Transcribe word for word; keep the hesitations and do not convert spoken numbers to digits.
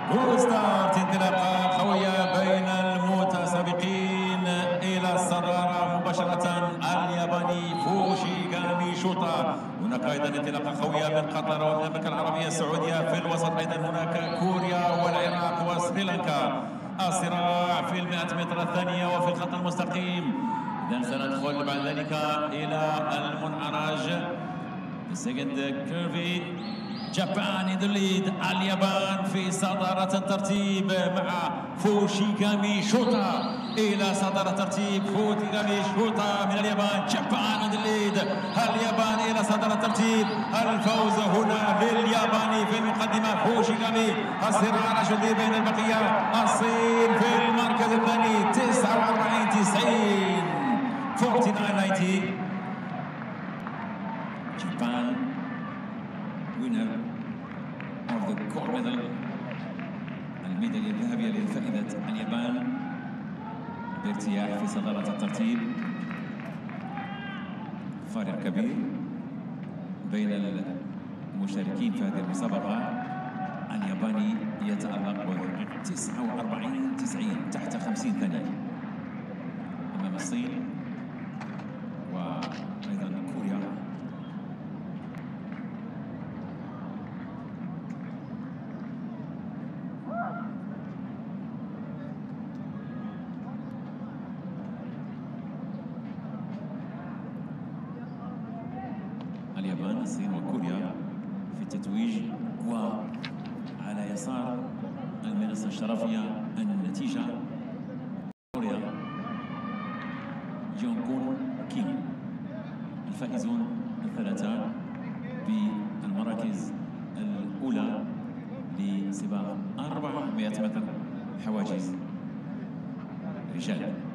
وستارت انطلاقة قوية بين المتسابقين إلى الصدارة مباشرة. الياباني فوشيغامي شوتا. هناك أيضا انطلاقة قوية من قطر ومن المملكة العربية السعودية. في الوسط أيضا هناك كوريا والعراق وسريلانكا. الصراع في المئة متر الثانية وفي الخط المستقيم. إذا سندخل بعد ذلك إلى المنعرج. second curvy. جابان in the lead. اليابان في صدارة الترتيب مع فوشيغامي شوتا. إلى صدارة الترتيب فوشيغامي شوتا من اليابان. جابان in the lead. اليابان إلى صدارة الترتيب. الفوز هنا للياباني في المقدمة فوشيغامي. الصراع شديد بين البقية. الصين في المركز الثاني تسعة وأربعين تسعين تسعة وأربعين تسعين. Japan winner of the gold medal. الميدالية الذهبية لفائدة اليابان بارتياح في صدارة الترتيب. فارق كبير بين المشاركين في هذه المسابقة. الياباني يتألق تسعة وأربعين تسعين تحت خمسين ثانية أمام الصين وأيضا كوريا. اليابان الصين وكوريا في التتويج. وعلى يسار المنصة الشرفية النتيجة كوريا جونغ كون كيم الفائزون الثلاثة بالمراكز الأولى لسباق أربعمائة متر حواجز رجال.